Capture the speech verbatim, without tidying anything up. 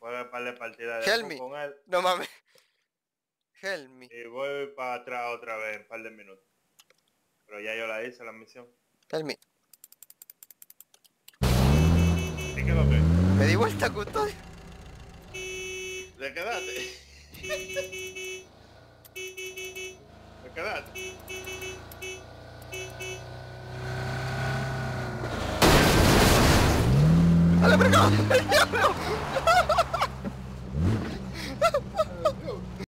Juega un par de partidas de Help me. con él. No mames. Help me. Y voy para atrás otra vez en un par de minutos. Pero ya yo la hice la misión. Help me. ¿Y qué es lo que? Me di vuelta, custodio. ¿Te quedaste? ¿Te quedaste? ¡Dale, por acá! ¡El diablo!